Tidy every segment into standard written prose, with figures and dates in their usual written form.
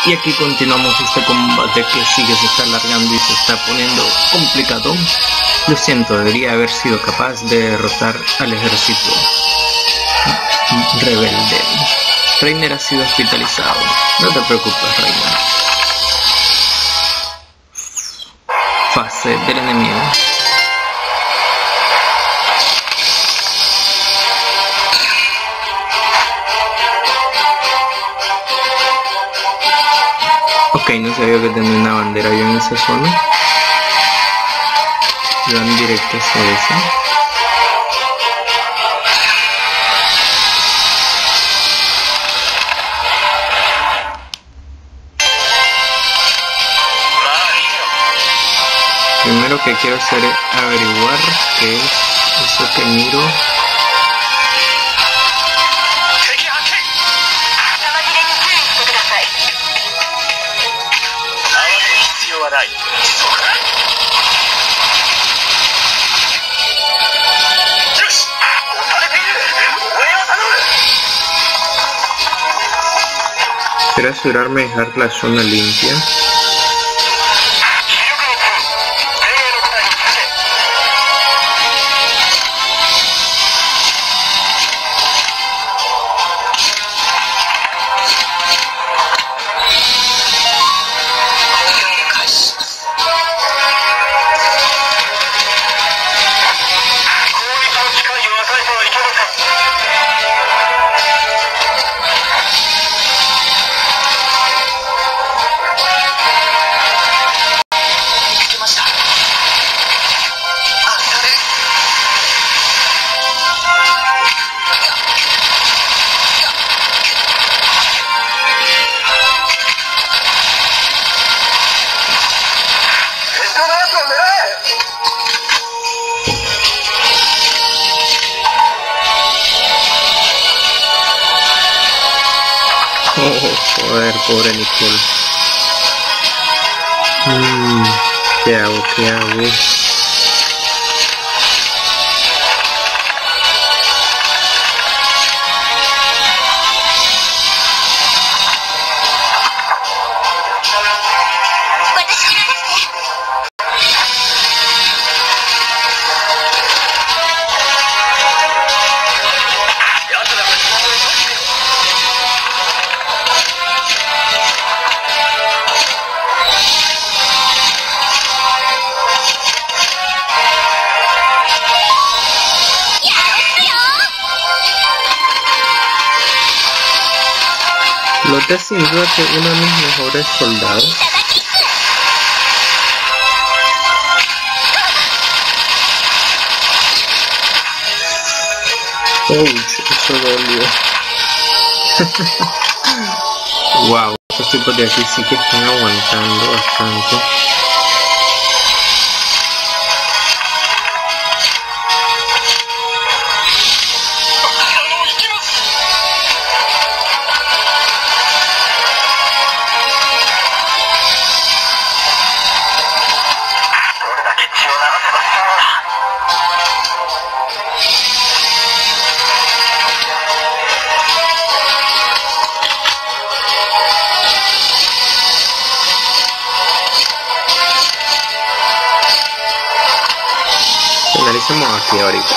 Y aquí continuamos este combate que sigue, se está alargando y se está poniendo complicado. Lo siento, debería haber sido capaz de derrotar al ejército rebelde. Reiner ha sido hospitalizado. No te preocupes, Reiner. Fase del enemigo. Ok, no sabía que tenía una bandera yo en esa zona. Van directo hacia esa. Primero que quiero hacer es averiguar qué es eso que miro. Quiero asegurarme de dejar la zona limpia. Joder, pobre Nicole. ¿Qué hago? ¿Qué hago? Lotte es sin duda que uno de mis mejores soldados. Ouch, eso dolió. Wow, estos tipos de aquí sí que están aguantando bastante. Finalicemos aquí ahorita.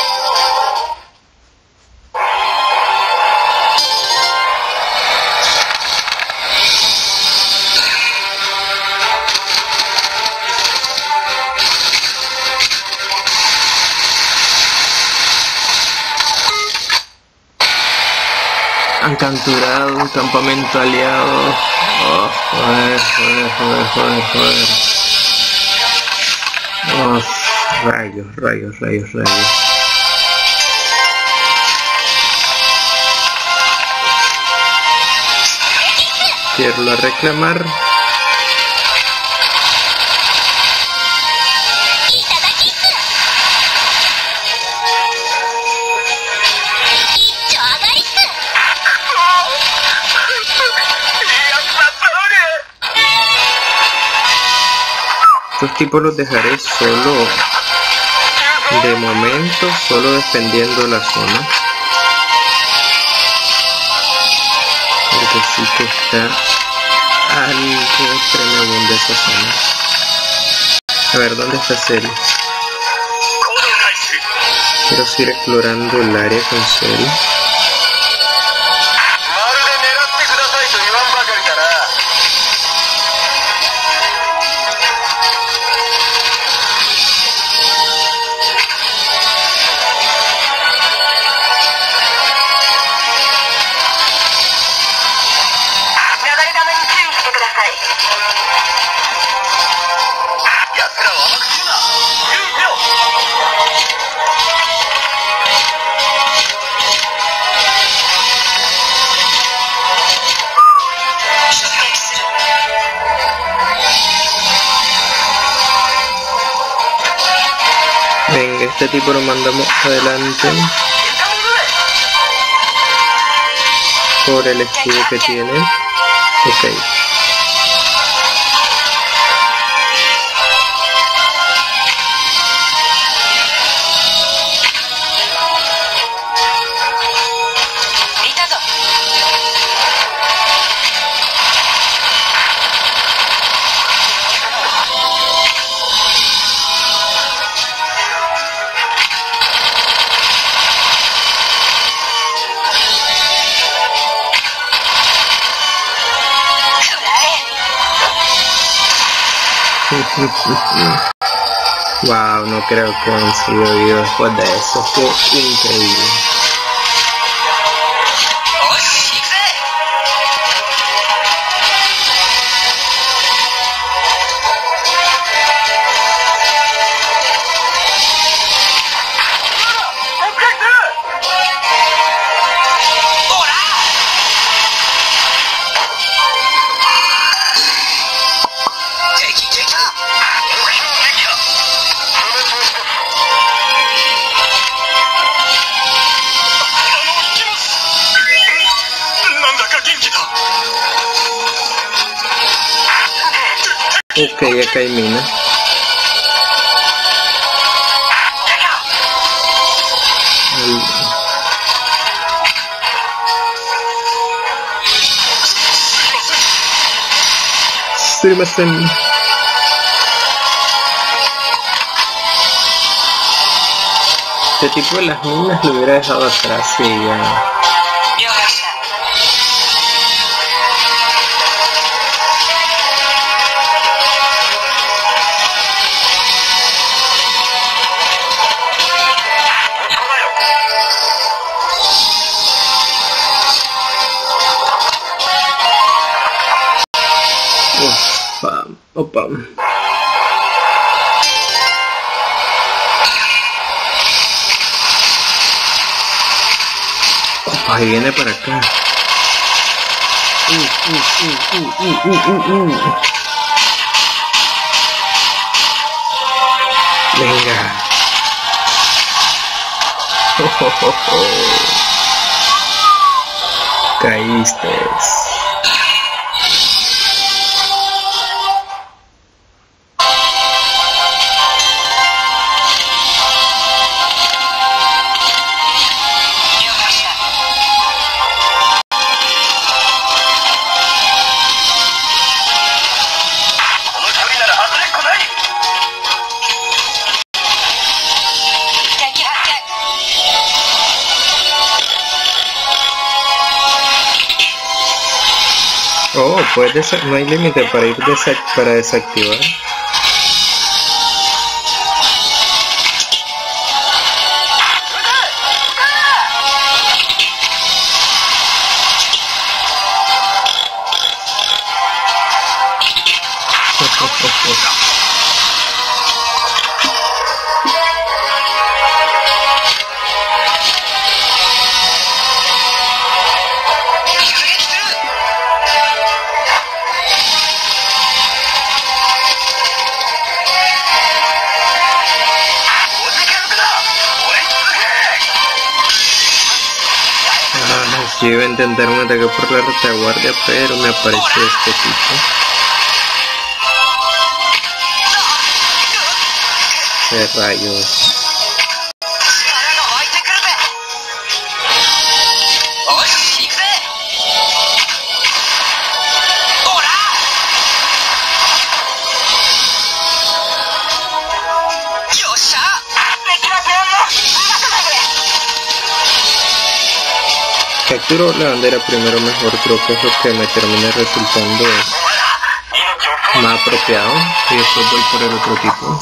Han capturado un campamento aliado. Oh, joder. Oh, rayos. Quiero reclamar. Estos tipos los dejaré solo, de momento, solo defendiendo la zona. Porque sí que está algo tremendo esa zona. A ver, ¿dónde está Cell? Quiero seguir explorando el área con Cell. Venga, este tipo lo mandamos adelante por el escudo que tiene. Ok. Wow, no creo que han sido vivos después de eso, fue increíble. Ok, acá hay mina. Sumimasen. Este tipo de las minas lo hubiera dejado atrás, sí, ya. Opa. Opa, y viene para acá. Venga. Caíste. Oh, no hay límite para ir para desactivar. Yo iba a intentar un ataque por la retaguardia, pero me apareció este tipo. ¡Qué rayos! capturo la bandera primero mejor, creo que es lo que me termina resultando más apropiado, y después voy por el otro tipo.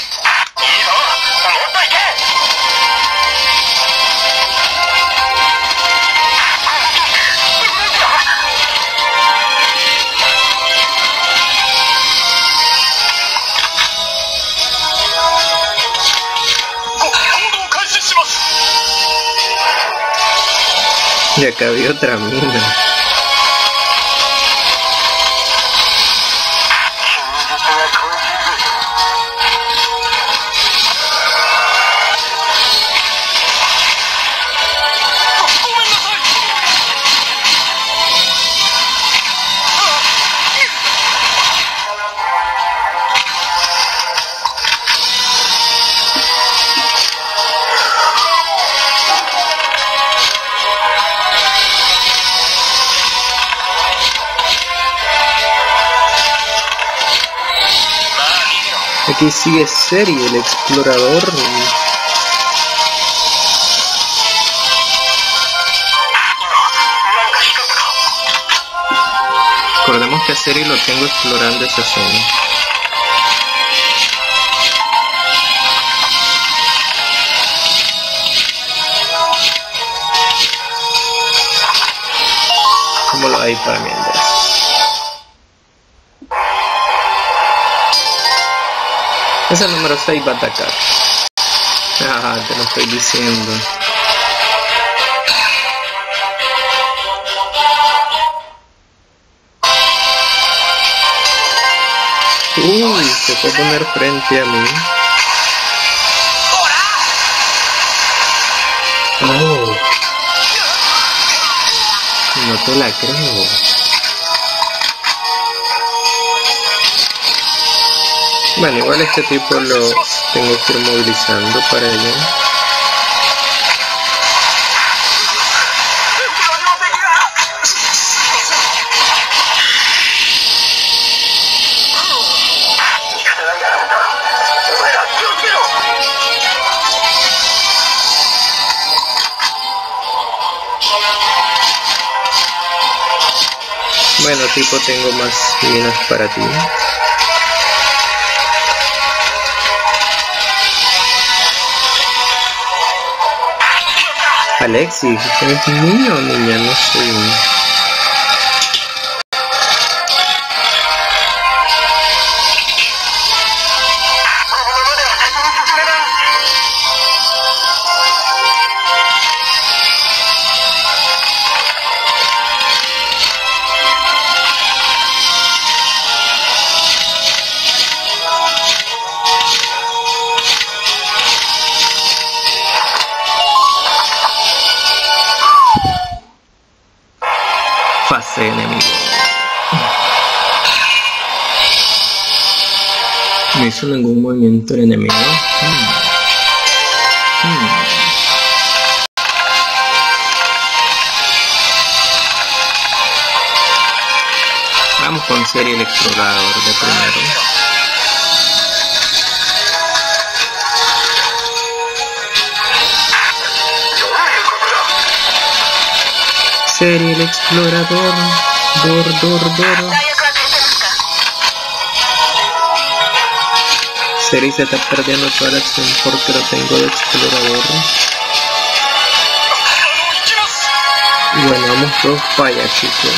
Y acá había otra mina. Aquí sigue Seri, el explorador. Recordemos que a Seri lo tengo explorando esa zona. ¿Cómo lo hay para mí, Andrés? Ese número 6 va a atacar. Ah, te lo estoy diciendo. Uy, se puede poner frente a mí. Oh. No te la creo. Bueno, igual este tipo lo tengo que ir movilizando para ello. Bueno, tipo, tengo más minas para ti. Alexis, ¿eres niño o niña? No sé. Fase enemigo. No hizo ningún movimiento el enemigo. Vamos con Seri, el explorador de primero. Seri, el explorador. Dor. Seri se está perdiendo toda la acción porque lo tengo de explorador. Y bueno, vamos todos para allá, chicos.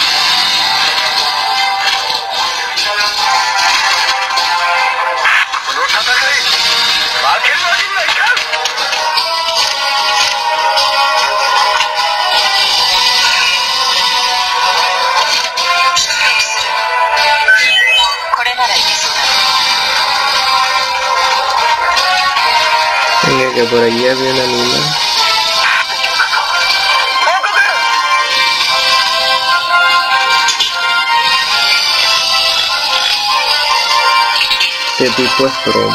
Venga, que por allí había una mina. Este tipo es pro.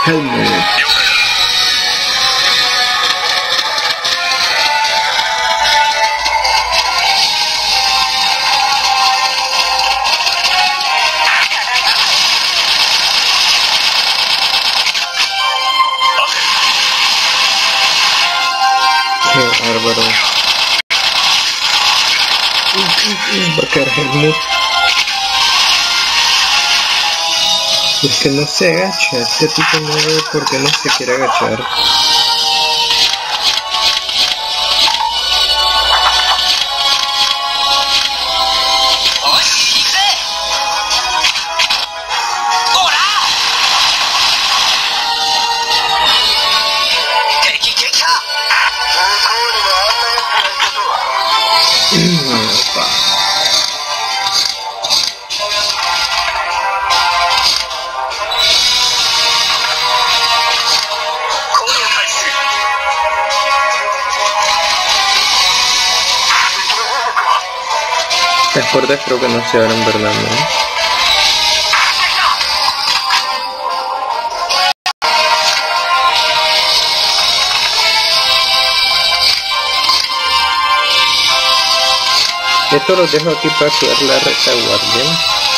Helmut. Qué bárbaro. Va a caer Helmut. Es que no se agacha, este tipo no ve por qué no se quiere agachar. Las puertas creo que no se abren, ¿verdad? ¿No? Esto lo dejo aquí para activar la retaguardia.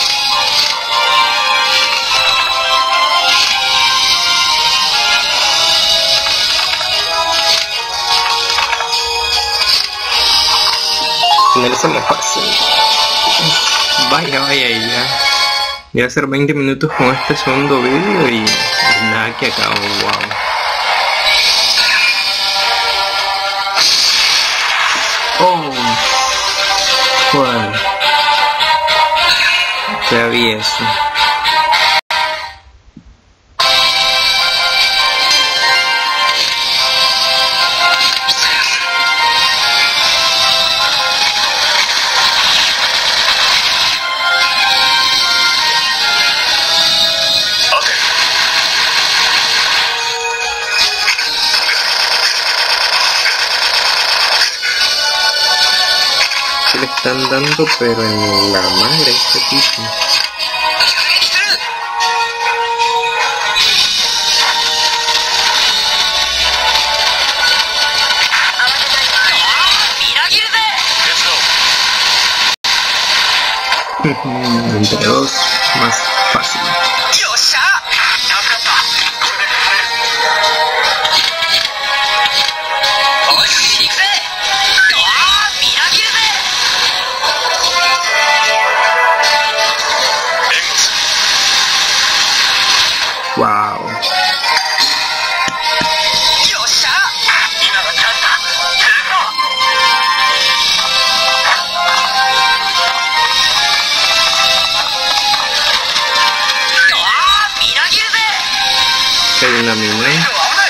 Finaliza más fácil. Vaya, ya va a ser 20 minutos con este segundo vídeo y nada que acabo, wow. Oh, joder. Ya vi eso. Le están dando pero en la madre este tipo. Entre dos más fácil. Wow. Hay una mina.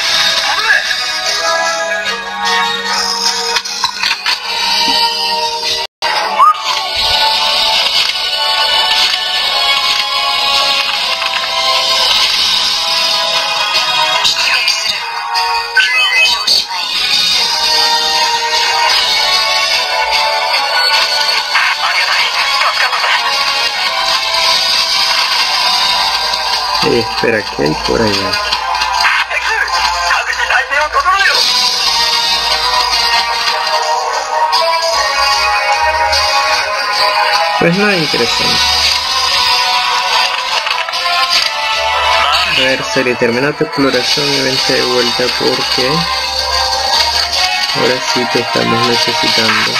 Espera, ¿qué hay por allá? Pues nada interesante. A ver, serie, termina tu exploración y vente de vuelta porque ahora sí te estamos necesitando.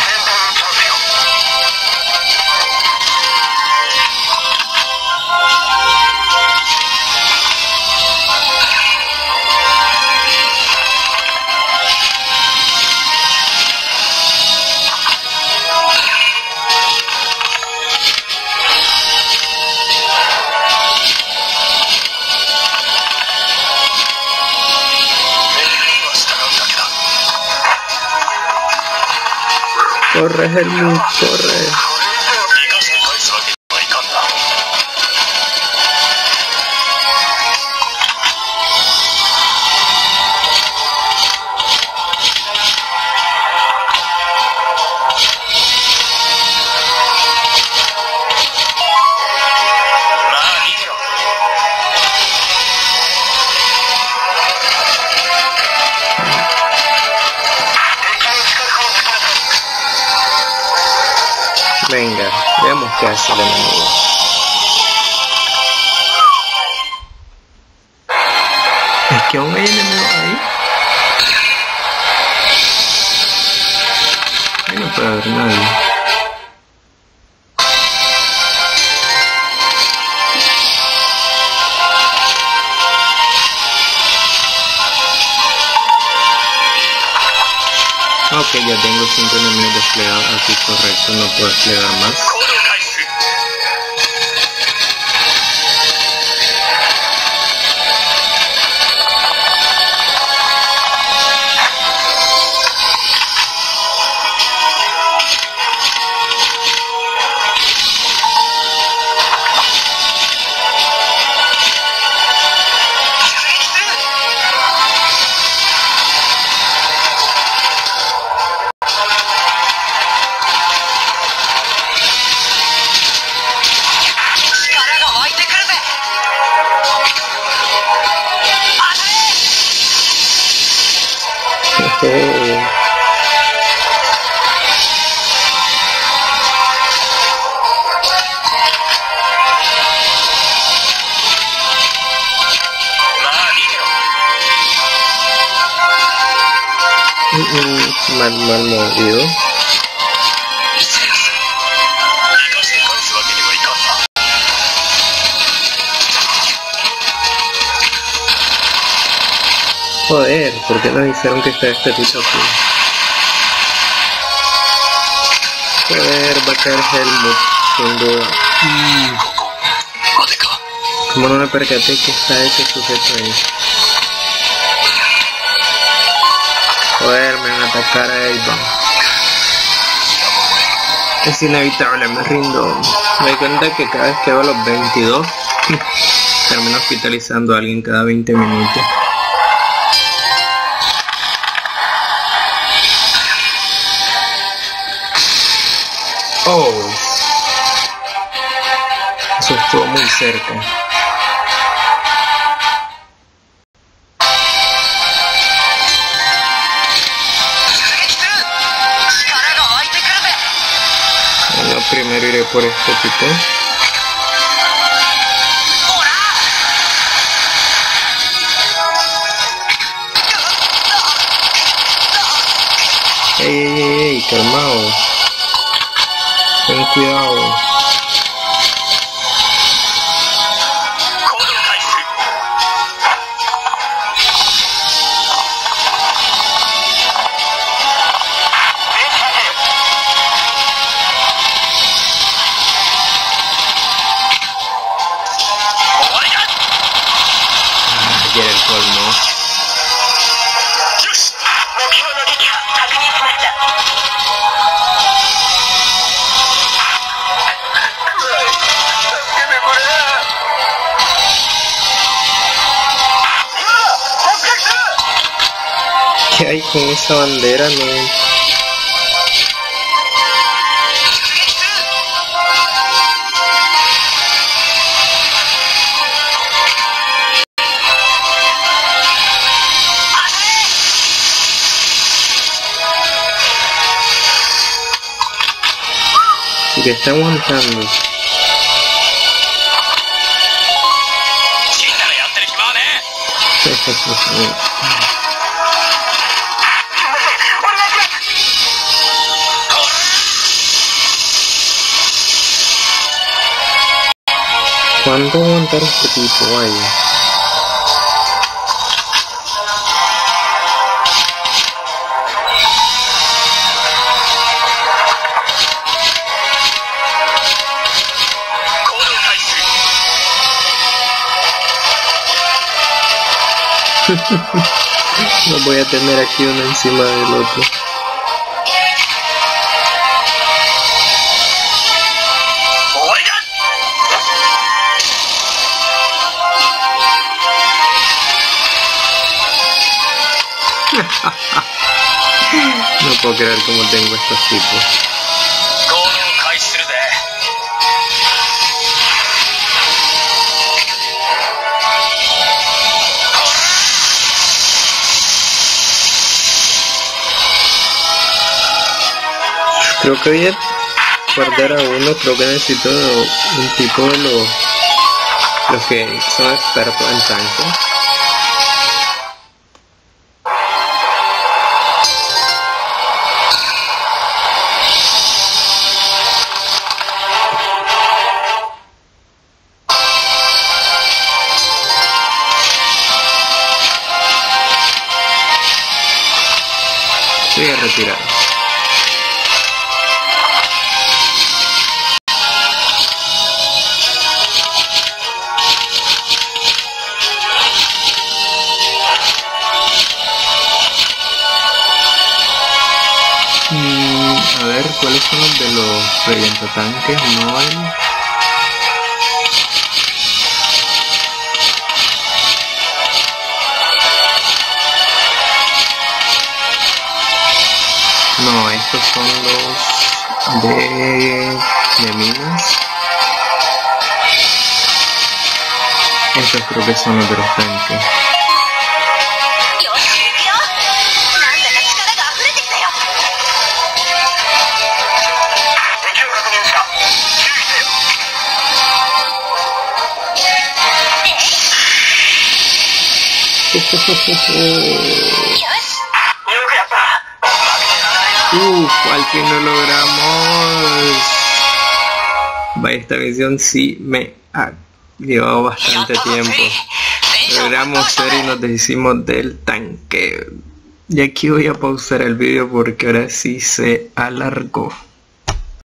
Corre, Helmut, corre. Veamos qué hace el enemigo. Es que aún hay enemigos ahí. Ahí no puede haber nadie. Ok, ya tengo 5 enemigos desplegados aquí, correcto, no puedo desplegar más. Mal movido. Joder, ¿por qué no dijeron que está este tipo aquí? Joder, va a caer Helmut, sin duda. Como no me percaté que está ese sujeto ahí. Joder, me van a atacar a Avon. Es inevitable, me rindo. Me doy cuenta que cada vez que veo los 22, termino hospitalizando a alguien cada 20 minutos. Oh, eso estuvo muy cerca. Bueno, primero iré por este tipo. Ey, calmado. Ten cuidado. Ya el colmo. ¿Qué hay con esa bandera? No. Y que está aguantando. ¿Cuánto aguantar este tipo? Vaya. No voy a tener aquí uno encima del otro. No puedo creer cómo tengo estos tipos. Creo que bien. perder a uno, creo que necesito un tipo de los que son expertos en tanque. Voy a retirar. A ver, ¿cuáles son los de los revientatanques? No hay. No, estos son los de minas. Estos creo que son los de los tanques. Al fin lo logramos. Vaya, esta misión sí me ha llevado bastante tiempo. Logramos ser y nos deshicimos del tanque. Y aquí voy a pausar el vídeo porque ahora sí se alargó.